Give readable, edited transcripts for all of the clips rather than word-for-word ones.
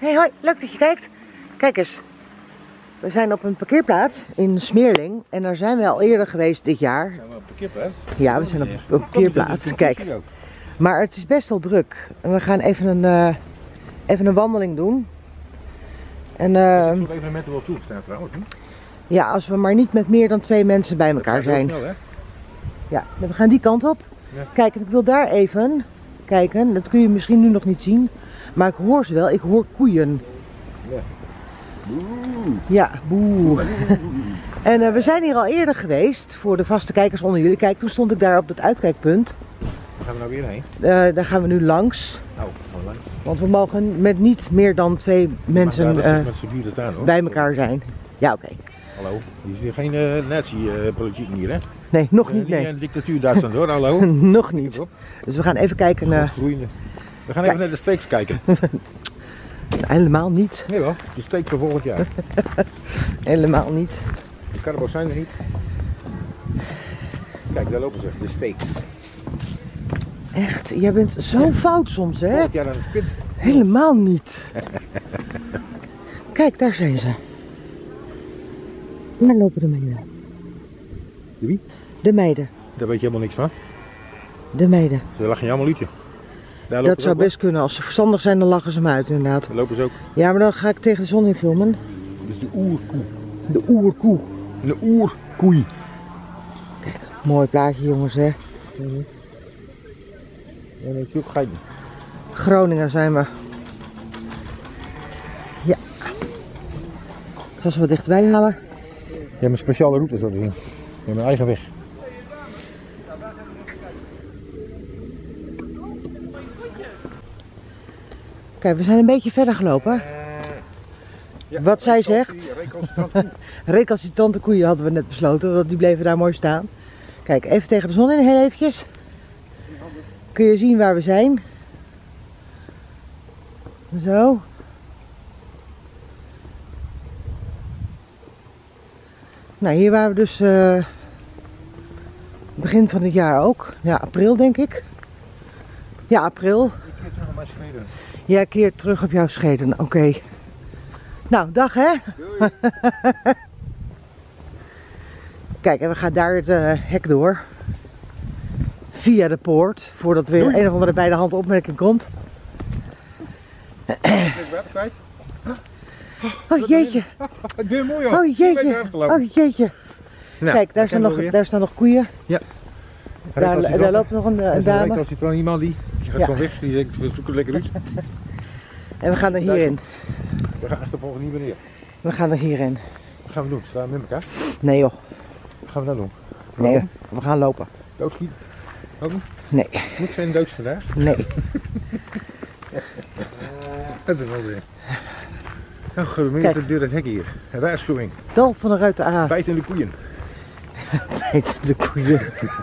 Hey, hoi, leuk dat je kijkt. Kijk eens, we zijn op een parkeerplaats in Smeerling en daar zijn we al eerder geweest dit jaar. Zijn we op een parkeerplaats? Ja, we zijn op een parkeerplaats. Kijk, maar het is best wel druk. En we gaan even een wandeling doen. En dat soort evenementen wel toegestaan trouwens. ja, als we maar niet met meer dan 2 mensen bij elkaar zijn. Snel, hè? Ja, we gaan die kant op. Ja. Kijk, ik wil daar even kijken. Dat kun je misschien nu nog niet zien. Maar ik hoor ze wel. Ik hoor koeien. Ja. Boe. Ja, boe. En we zijn hier al eerder geweest. Voor de vaste kijkers onder jullie. Kijk, toen stond ik daar op dat uitkijkpunt. Waar gaan we nou weer heen? Daar gaan we nu langs. Nou, gaan langs. Want we mogen met niet meer dan 2 mensen met z'n buren staan, hoor. bij elkaar zijn. Ja, oké. Hallo, hier is hier geen nazi-politiek hier, hè? Nee, nog niet. Nee. Niet dictatuur Duitsland, hoor. Hallo. Nog niet. Dus we gaan even kijken. Groeiende. We gaan even naar de steaks kijken. Helemaal niet. Nee hoor, de steak voor volgend jaar. Helemaal niet. De carbo's zijn er niet. Kijk, daar lopen ze, de steaks. Echt, jij bent zo fout soms, hè? Volgend jaar aan de spit. Helemaal niet. Kijk, daar zijn ze. Daar lopen de meiden. De wie? De meiden. Daar weet je helemaal niks van. De meiden. Ze lachen je allemaal liedje. Daar lopen Dat ze zou ook, best kunnen. Als ze verstandig zijn, dan lachen ze me uit, inderdaad. daar lopen ze ook. Ja, maar dan ga ik tegen de zon in filmen. Dus de oerkoe. De oerkoe. De oerkoei. Kijk, mooi plaatje, jongens, hè? En dat ook geiten. Groningen zijn we. Ja. Ik ga ze wat dichterbij halen. Je hebt een speciale route zo te zien. Je hebt een eigen weg. Kijk, we zijn een beetje verder gelopen. Ja, Wat zij zegt. Recalcitrante. Recalcitrante koeien hadden we net besloten, want die bleven daar mooi staan. Kijk, even tegen de zon in, heel eventjes. Kun je zien waar we zijn. Zo. Nou, hier waren we dus begin van het jaar ook. Ja, april denk ik. Ja, april. Ik keer terug op mijn schreden. Jij keert terug op jouw scheden, oké. Nou, dag hè. Doei. Kijk, en we gaan daar het hek door. Via de poort, voordat weer een of andere bij de hand opmerking komt. Is wat kwijt? Oh jeetje, Het weer mooi hoor. oh jeetje, oh jeetje. Nou, Kijk, daar staan nog koeien. Ja. Daar loopt nog een dame. Als je dan iemand die gaat Ja. gewoon weg, die zegt we zoeken lekker uit. En we gaan er hierin. We gaan achtervolgen niet meer neer. We gaan er hierin. Wat gaan we doen? Staan we met elkaar? Nee joh, Wat gaan we nou doen? nee, we gaan lopen. Doodschieten? Ook niet? Nee, Moet geen doods vandaag? nee. Dat is wel zin. Nou, gemeente de deur het hek hier. Een waarschuwing. Dal van de Ruiten A. Bijtende koeien. Bijtende koeien.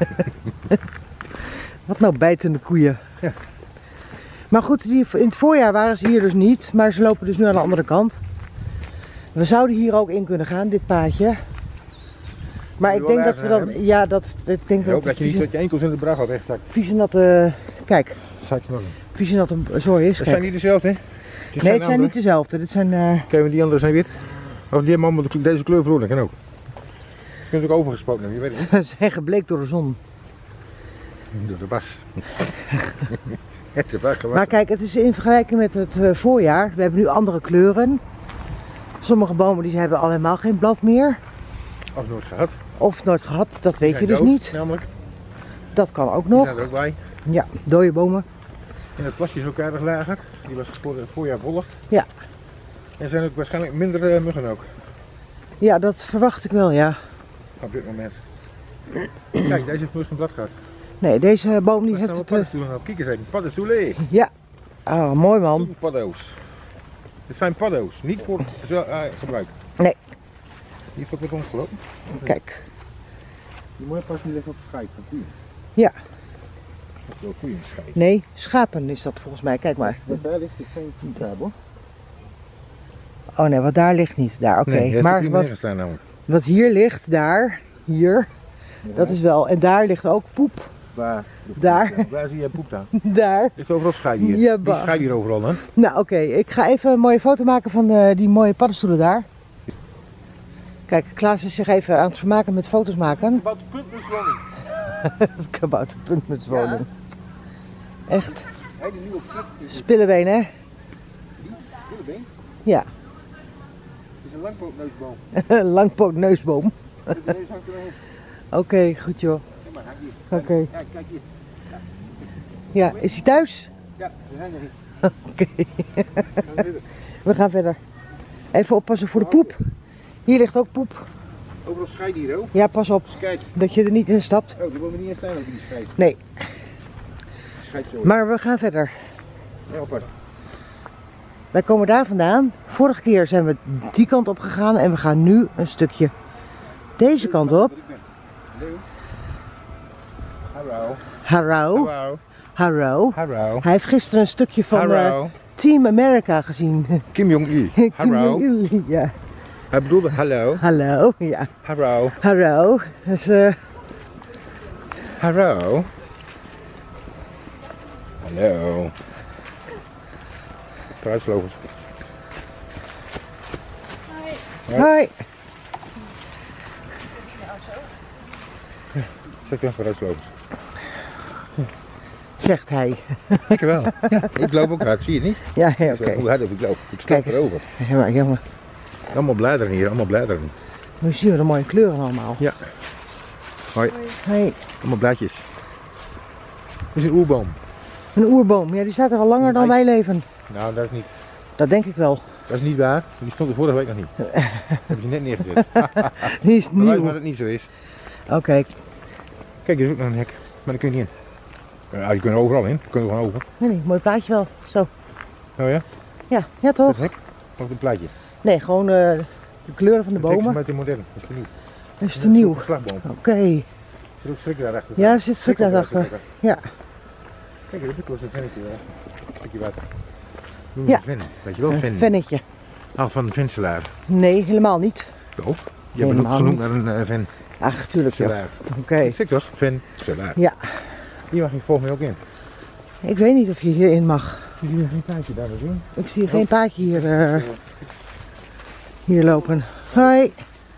Wat nou bijtende koeien? Ja. Maar goed, in het voorjaar waren ze hier dus niet, maar ze lopen dus nu aan de andere kant. We zouden hier ook in kunnen gaan, dit paadje. Maar ik denk dat we dan, ja, ik denk Ik hoop dat je niet dat je enkels in de brag al recht zakt. vieze natte, kijk, Zak je nog in. vieze natte zooi is. Dat Kijk. zijn niet dezelfde, hè? Nee, het zijn niet dezelfde. Dit zijn, Kijk, maar die anderen zijn wit. Of die hebben allemaal deze kleur verloren, dat kan ook. Je kunt ook overgesproken hebben, je weet het niet. ze zijn gebleekt door de zon. Door de was. Het is waar Maar kijk, het is in vergelijking met het voorjaar. We hebben nu andere kleuren. Sommige bomen die hebben al helemaal geen blad meer. Of nooit gehad. Of nooit gehad, dat weet je Zijn dus dood, niet. Namelijk. Dat kan ook Die nog. zijn er ook bij. Ja, dode bomen. En het plasje is ook aardig lager. Die was voor het voorjaar voller. Ja. En er zijn ook waarschijnlijk minder muggen ook. Ja, dat verwacht ik wel, ja. Op dit moment. Kijk, deze heeft nooit geen blad gehad. Nee, deze boom die Waar heeft staan het... we paddenstoelen op? Kijk eens even, paddenstoelen. ja. Oh, mooi man. Paddo's. Dit zijn paddo's, niet voor gebruik. Nee. Die heeft ook met ons gelopen. Kijk. Die mooie pas die ligt op de scheid van koeien. Ja. Dat is wel koeien scheid. Nee, schapen is dat volgens mij. Kijk maar. Wat daar ligt is geen koeien hoor. Oh nee, wat daar ligt niet. Daar, oké. Nee, Maar staan namelijk. wat hier ligt, daar, hier, dat is wel. En daar ligt ook poep. Waar? Daar. Waar zie je poep dan? Daar. Is overal scheid hier? Ja, Wie bah. scheidt hier overal dan? Nou oké, ik ga even een mooie foto maken van die mooie paddenstoelen daar. Kijk, Klaas is zich even aan het vermaken met foto's maken. Kabouterpuntmuswoning. Kabouterpuntmutswoning. Echt. Hele nieuwe flat. Spillebeen hè? Spillebeen? Ja. Het is een langpootneusboom. Langpootneusboom. Deze hangt erheen. Oké, goed joh. Kijk maar, hangt hier. Oké. Kijk, kijk hier. Ja, is hij thuis? Ja, we zijn er niet. Oké. We gaan verder. Even oppassen voor de poep. Hier ligt ook poep. Overal scheid hier ook. Ja, pas op Dus kijk. dat je er niet in stapt. Oh, daar wonen we niet in staan ook die scheid. Nee, Scheid zo. maar we gaan verder. Ja, oppas. Wij komen daar vandaan. Vorige keer zijn we die kant op gegaan en we gaan nu een stukje deze kant op. Hallo. Harrow. Hallo. Harrow. Hallo. Hij heeft gisteren een stukje van Hallo. Team America gezien. Kim Jong-il. Kim Hallo. Jong-il, ja. Hij bedoelde hallo. Hallo, ja. Hallo. Harrow. Dus, Hallo. Hallo. Pruislopers. Hoi. Zeg dan pruislopers. Zegt hij. Ik wel. Ja, ik loop ook hard, zie je het niet? Ja, ja, oké. Hoe hard ik loop. Ik sta Kijk eens. erover. Ja, maar jongen, Allemaal bladeren hier, allemaal bladeren. nu zien we de mooie kleuren allemaal. Ja. Hoi, Hey, allemaal blaadjes. Dit is een oerboom. een oerboom. Ja, die staat er al langer dan wij leven. Nou, dat is niet. Dat denk ik wel. Dat is niet waar. Die stond er vorige week nog niet. Heb je net neergezet. Die is Bewijs nieuw. maar dat het niet zo is. Oké. Kijk, er is ook nog een hek. Maar daar kun je niet in. Ja, die kunnen overal in. Die kunnen er gewoon over. Nee, mooi plaatje wel. Zo. Oh ja? Ja, ja toch? Dat hek? Of een plaatje? Nee, gewoon de kleuren van de Het hek is bomen. maar te modern. Dat is te nieuw. Dat is te nieuw. Een slagboom. Oké. Er zit ook schrik daarachter. Ja, er zit schrik daarachter. Ja. Kijk, dit was een vennetje. Een stukje water. Noem Ja. het ven. Weet je wel, Een ven. vennetje. Ah, van een venselaar. Nee, helemaal niet. Oh, je hebt het Helemaal genoemd niet. naar een ven. Ach, tuurlijk joh. Selaar. Oké. Dat zeg toch? Venselaar. Ja. Hier mag je volgens mij ook in. Ik weet niet of je hierin mag. Zie je geen taartje daar zien? Ik zie geen paadje hier lopen. Hoi.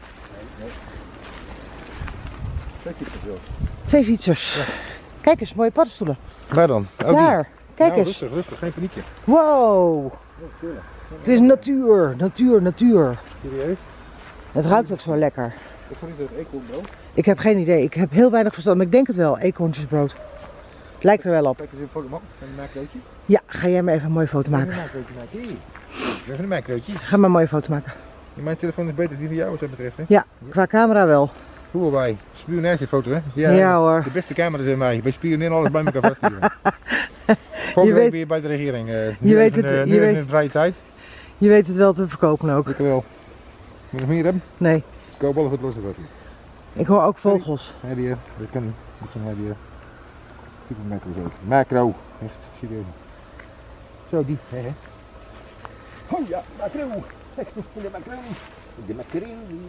Twee fietsers. Kijk eens, mooie paddenstoelen. Waar dan? Oh, die. Daar. Kijk Nou, eens. Rustig, rustig, geen paniekje. Wow. Het is natuur, natuur, natuur. Serieus? Het ruikt ook zo lekker. Wat is dat? Eekhoornbrood? Ik heb geen idee. Ik heb heel weinig verstand, maar ik denk het wel. Eekhoorntjesbrood. Het lijkt er wel op. Kijk eens een foto op. Een maakroodje. Ja, ga jij maar even een mooie foto maken. Een maakroodje maken. Hier. Even een maakroodje. Ga maar een mooie foto maken. Mijn telefoon is beter dan die van jou wat dat betreft. Hè? Ja, qua camera wel. Hoe wij? Spionagefoto hè? Ja, hoor. De beste camera zijn mij. Wij spioneren alles bij elkaar vast hier. Volgende week weet- weer bij de regering. je weet even, het, nu je even weet- een vrije tijd. Je weet het wel te verkopen ook. Ik wel. Moet je nog meer hebben? Nee, Ik koop alles wat los is wat. ik hoor ook vogels. Ja, die, dat kan niet. Dat kan hij die. Super macro zo. Macro. Echt serieus. Zo, die. Hè, hè. Oh ja, macro. De macro. De macaroni.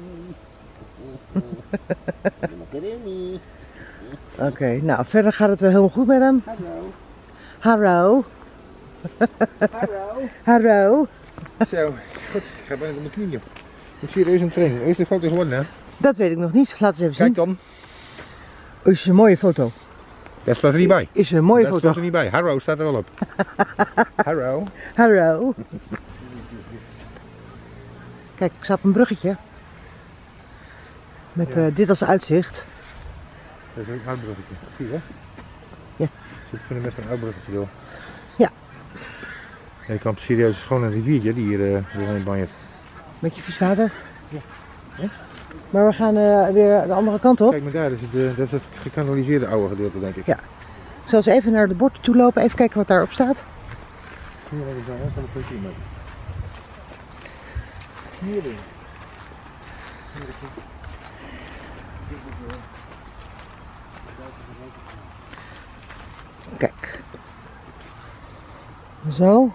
De macaroni. Oké, nou verder gaat het wel helemaal goed met hem. Hallo. Hallo. Hallo. Hallo. Zo, goed. Ik ga bijna op mijn knieën. Ik serieus een training. Eerst de foto geworden hè. Dat weet ik nog niet. Laat eens even Kijk zien. dan. Is een mooie foto. Dat staat er niet bij. Is een mooie Dat foto. staat er niet bij. Harrow staat er wel op. Harrow. Hallo. Kijk, ik sta op een bruggetje. Met dit als uitzicht. Dat is ook een oud bruggetje. Zie je? Ja. Zit fundament van een oud bruggetje door. Ja. Ja, je kan serieus gewoon een riviertje die hier doorheen banjert. Beetje vies water. Ja. Ja? Maar we gaan weer de andere kant op. Kijk maar daar, dat is het gekanaliseerde oude gedeelte denk ik. Ja. Ik zal eens even naar de bord toe lopen, even kijken wat daarop staat. Hier wat ik daar heb, kan ik een foto maken. Smeerding. Kijk. Zo.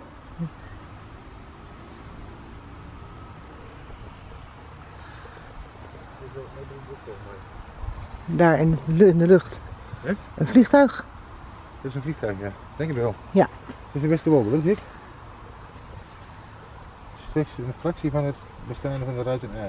Daar in de lucht. Hè? Een vliegtuig? Dat is een vliegtuig, ja. Denk ik wel. Ja. Dat is de Westerwolde, wat is dit? Slechts een fractie van het bestaan van de Ruiten A.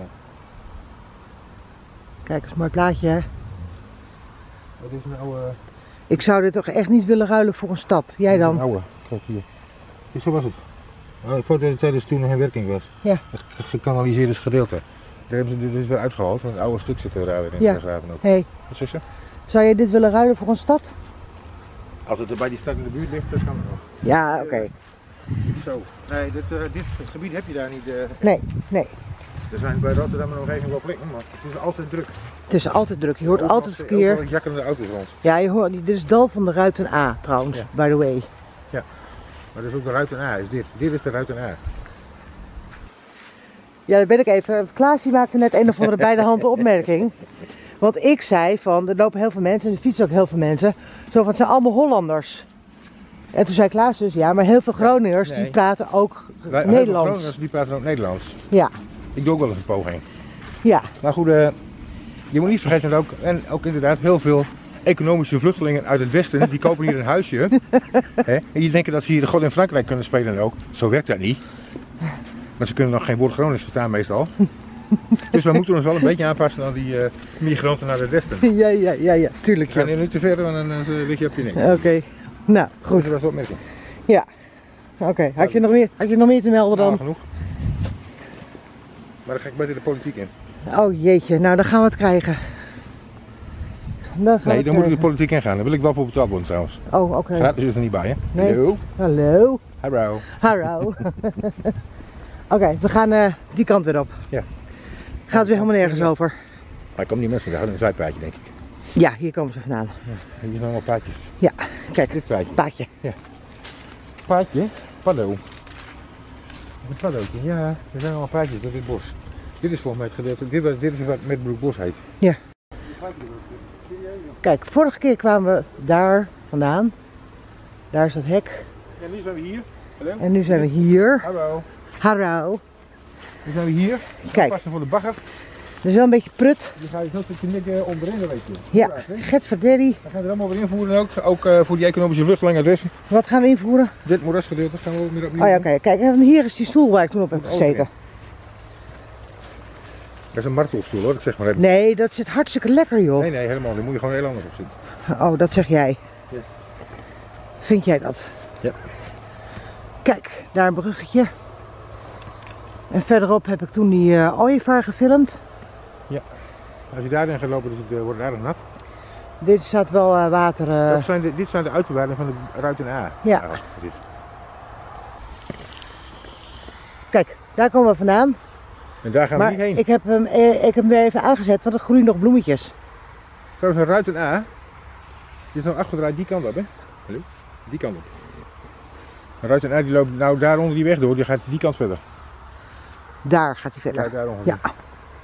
Kijk, eens een mooi plaatje, hè? Wat is een oude... Ik zou dit toch echt niet willen ruilen voor een stad. Jij dan? Een oude, kijk hier. Kijk, zo was het. Voor de tijd dat toen nog in werking was. Ja. Het gekanaliseerde gedeelte. Daar hebben ze dus weer uitgehaald, want het oude stuk zit er weer in. Ja. Ook. Hey. Wat zeg je? Zou je dit willen ruilen voor een stad? Als het er bij die stad in de buurt ligt, dan kan het nog. Ja, oké. Zo. Nee, dit gebied heb je daar niet. Nee, nee. Er zijn bij Rotterdam nog even wel plekken, maar het is altijd druk. Het is altijd druk. Je hoort Overal altijd verkeer. overal jakkerende auto's rond. Ja, je hoort, dit is Dal van de Ruiten A trouwens, Ja. by the way. Maar dat is ook de Ruiten A, is dit. Dit is de Ruiten A. Ja, daar ben ik even. Klaasje maakte net een of andere bij de hand opmerking. Want ik zei van, er lopen heel veel mensen en er fietsen ook heel veel mensen. Zo van, het zijn allemaal Hollanders. En toen zei Klaas dus, ja, maar heel veel Groningers die Nee. praten ook Heel veel Nederlands. Groningers die praten ook Nederlands. Ja, Ik doe ook wel eens een poging. ja, Maar goed, je moet niet vergeten dat ook inderdaad heel veel economische vluchtelingen uit het westen, die kopen hier een huisje. Hè? En die denken dat ze hier de God in Frankrijk kunnen spelen ook. Zo werkt dat niet. Maar ze kunnen nog geen woord Gronings verstaan meestal. Dus we moeten ons wel een beetje aanpassen aan die migranten naar het westen. ja, tuurlijk. We gaan Ja. hier nu te ver, want dan lig je op je nek. Oké, nou, Dus goed. dat was wat opmerking. Oké, had je nog meer te melden Nou, dan? genoeg. Maar dan ga ik beter de politiek in. Oh jeetje, nou dan gaan we het krijgen. Nee, dan moet ik de politiek in gaan. Dan wil ik wel voor betaald worden trouwens. Oh, oké. Gratis is er niet bij, hè? Nee. Hallo. Hallo. Hallo. Hallo. Oké, we gaan die kant weer op. Ja. Gaat het weer helemaal nergens over. Maar ik kom die mensen, daar gaan een zijpaadje denk ik. Ja, hier komen ze vandaan. Hier zijn allemaal paadjes. Kijk, Dit paadje. paadje. Paadje? Paddo. Een paddootje, ja. Er zijn allemaal paadjes door dit bos. Dit is volgens mij het gedeelte, dit is wat Metbroekbos heet. Ja. Kijk, vorige keer kwamen we daar vandaan. Daar is dat hek. En nu zijn we hier. Hallo. En nu zijn we hier. Hallo. Hallo. Nu zijn we hier. Kijk. Passen voor de bagger. Dus wel een beetje prut. Die ga je zo tot je nek onderin, weet je. Ja, Gert Verderi. We gaan er allemaal weer invoeren ook. Ook voor die economische vluchtelingen adressen. Wat gaan we invoeren? Dit moerasgedeelte gaan we ook weer opnieuw. Oh ja, oké. Kijk, en hier is die stoel waar ik toen op heb gezeten. Dat is een martelstoel hoor, dat zeg maar even. Nee, dat zit hartstikke lekker joh. Nee, helemaal. Daar moet je gewoon heel anders op zitten. Oh, dat zeg jij. Ja. Vind jij dat? Ja. Kijk, daar een bruggetje. En verderop heb ik toen die ooievaar gefilmd. Als je daarin gaat lopen, dus wordt het aardig nat. Dit staat wel water. Dit zijn de uiterwaarden van de Ruiten A. Ja. Dat is. Kijk, daar komen we vandaan. En daar gaan we Maar niet heen. ik heb hem weer even aangezet, want er groeien nog bloemetjes. Trouwens, een Ruiten A. Die is nou afgedraaid die kant op, hè? Hallo? Die kant op. Een Ruiten A die loopt nou daar onder die weg door, die gaat die kant verder. Daar gaat hij Ja, verder. daar ongeveer. Ja.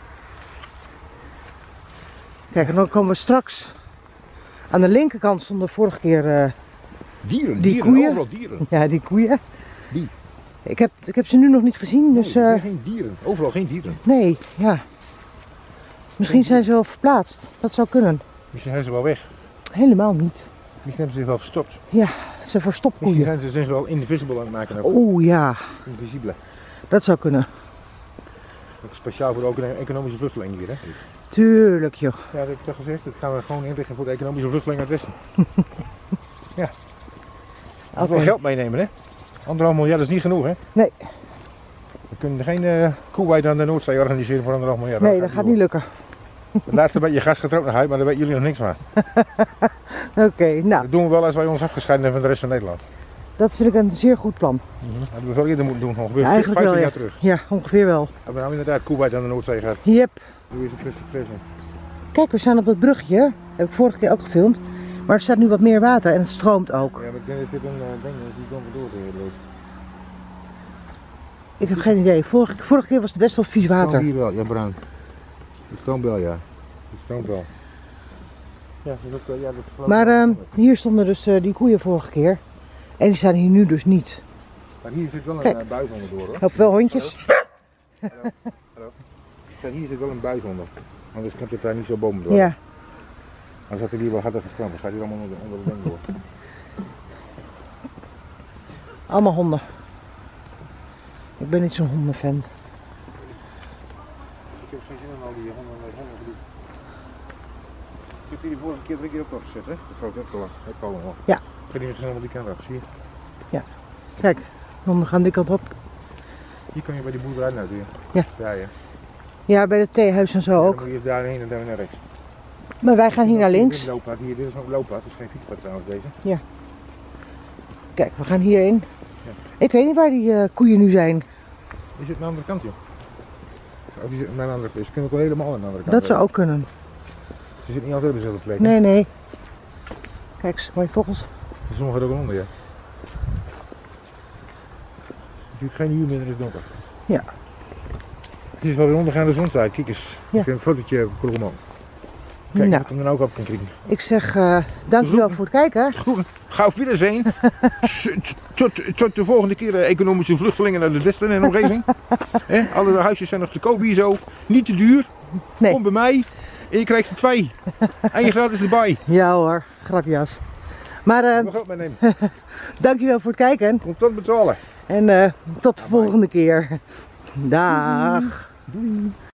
Kijk, en dan komen we straks. Aan de linkerkant stonden vorige keer Dieren, die dieren, koeien. overal dieren. ja, die koeien. Die? Ik heb ze nu nog niet gezien, dus Nee, geen dieren, overal geen dieren. nee, ja. Misschien zijn ze wel verplaatst. Dat zou kunnen. Misschien zijn ze wel weg. Helemaal niet. Misschien hebben ze zich wel verstopt. Ze verstopt Misschien koeien. zijn ze zich wel invisible aan het maken. Ook. Oeh ja, Invisibele. dat zou kunnen. Ook speciaal voor de economische vluchtelingen hier, hè? Tuurlijk joh. Ja, dat heb ik toch gezegd. Dat gaan we gewoon inrichten voor de economische vluchtelingen uit het westen. Ja. We Oké. wel geld meenemen, hè? 1,5 miljard is niet genoeg, hè? Nee. We kunnen geen koewijd aan de Noordzee organiseren voor 1,5 miljard. Nee, dat gaat niet lukken. Het laatste beetje gas gaat er ook nog uit, maar daar weten jullie nog niks van. Oké, nou, Dat doen we wel als wij ons afgescheiden hebben van de rest van Nederland. dat vind ik een zeer goed plan. Dat hadden we veel eerder moeten doen, ongeveer Eigenlijk 50 wel, jaar ja. terug. Ja, ongeveer wel. Hebben we nou inderdaad koewijd aan de Noordzee gehad. Yep. Hoe is het present? Kijk, we staan op dat brugje. Heb ik vorige keer ook gefilmd. Maar er staat nu wat meer water en het stroomt ook. Ja, maar ik denk dat dit een ding is die komt door loopt. Ik heb geen idee. Vorige keer was het best wel vies water. Hier wel, ja, bruin. Het stroomt wel, ja. Het stroomt wel. Ja, dat is ook, ja, dat geloof ik Maar wel. hier stonden dus die koeien vorige keer. En die staan hier nu dus niet. Maar hier zit wel Kijk. een buis onder door, hoor. Lopen wel hondjes. Hallo. Hier zit wel een buis onder. Anders komt het daar niet zo bomen door. Ja. Dan zat hij hier wel harder gestrand, dan gaat hij allemaal onder de ding door. Allemaal honden. Ik ben niet zo'n hondenfan. Ik heb geen zin in al die honden gedoe. Ik heb hier de vorige keer 3 keer op nog gezet, hè? De grote hekkolen nog. Ja. Ik ga die misschien helemaal die kant op, zie je? Kijk, honden gaan die kant op. Hier kan je bij die boerderij nou weer. Ja. Daar ja. Ja, bij het theehuis en zo Dan ook. moet je eerst daarheen en dan naar rechts. Maar wij gaan hier naar links. Dit is een looppad, het is geen fietspad trouwens deze. Kijk, we gaan hierin. Ja. Ik weet niet waar die koeien nu zijn. Die zit aan de andere kant, joh. Of die zit aan de andere plek. Ze kunnen ook wel helemaal aan de andere kant. Dat zou ook kunnen. Ze zitten niet altijd op dezelfde plek. hè? Nee, nee. Kijk eens, mooie vogels. Sommigen er ook onder, ja. Het duurt geen uur meer en het is donker. Ja. Het is wel weer ondergaande zontijd. Kijk eens. Ja. Ik heb een fotootje Kolomon. Kijk, Nou. ik hem er ook op kan kijken. Ik zeg dankjewel voor het kijken. Goed, gauw wiederzien. Tot de volgende keer economische vluchtelingen naar het westen en omgeving. Alle huisjes zijn nog te koop hier zo. Niet te duur. Nee. Kom bij mij en je krijgt er 2. En je gratis erbij. Ja hoor, grapjas. Maar Ik mag ook meenemen. dankjewel voor het kijken. Komt tot betalen. En tot de volgende keer. Dag. Doei.